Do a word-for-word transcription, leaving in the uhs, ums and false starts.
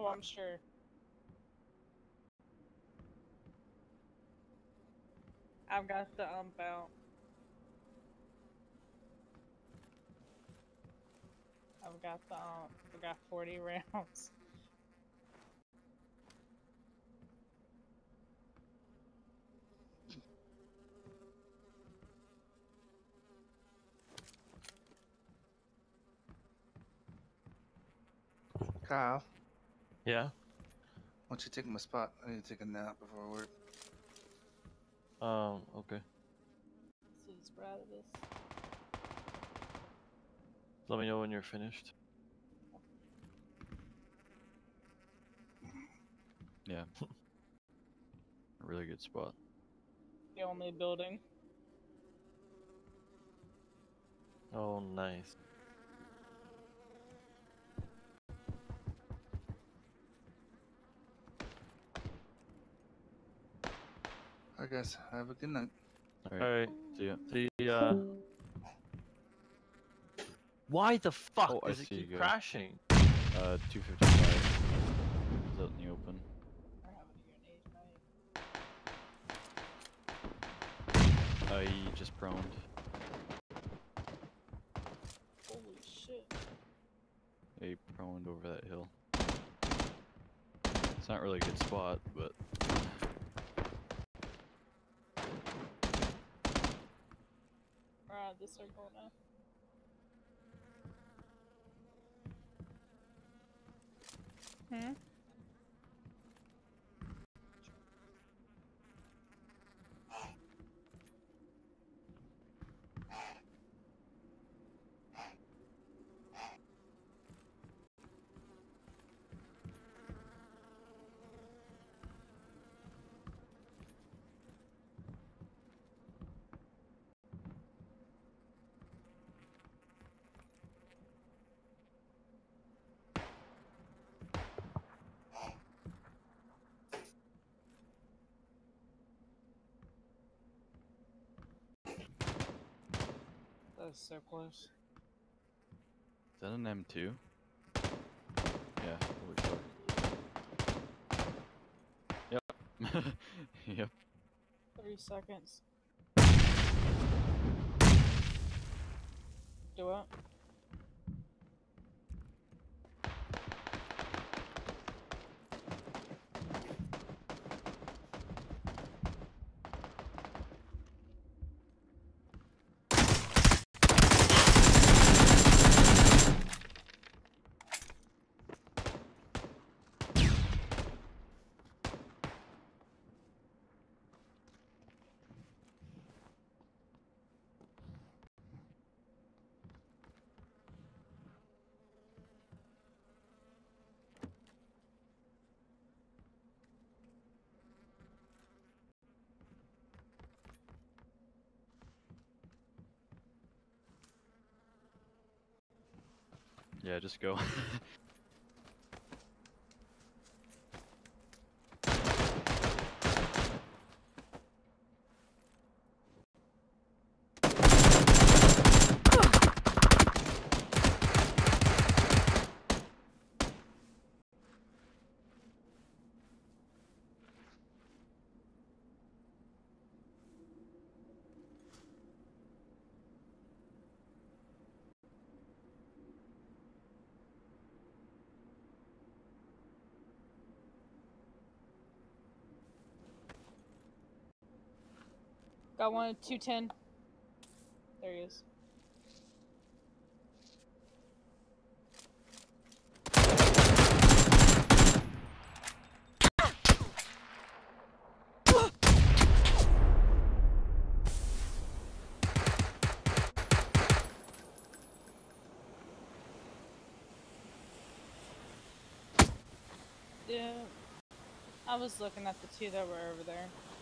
Oh, I'm sure. I've got the ump out. I've got the ump. I've got forty rounds. Kyle, Yeah. why don't you take my spot? I need to take a nap before work. Um. Okay. Let's see this out of this. Let me know when you're finished. Yeah. A really good spot. The only building. Oh, nice. I guess have a good night. All All right. right. See ya. The uh. Why the fuck Oh, I does it see you keep go. crashing? Uh, two fifty-five. Is out in the open. We're having a grenade night. Uh, he just proned. Holy shit. He proned over that hill. It's not really a good spot, but We're out of the circle now. Hmm? That was so close. is that an M two? Yeah. Holy fuck. Yep. Yep. Three seconds. Do it. Yeah, just go. Got one at two ten. There he is. Yeah. I was looking at the two that were over there.